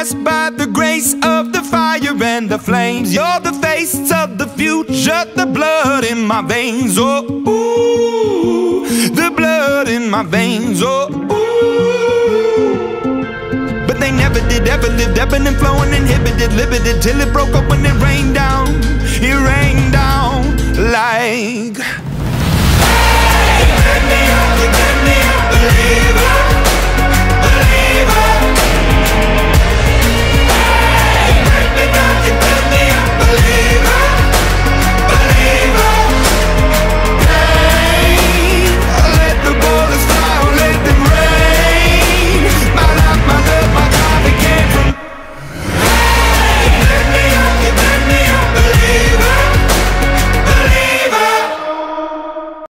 blessed by the grace of the fire and the flames. You're the face of the future, the blood in my veins. Oh, ooh, the blood in my veins. Oh, ooh. But they never did ever live, ebbing and flowing, inhibited, limited, till it broke up when it rained down. It rained down like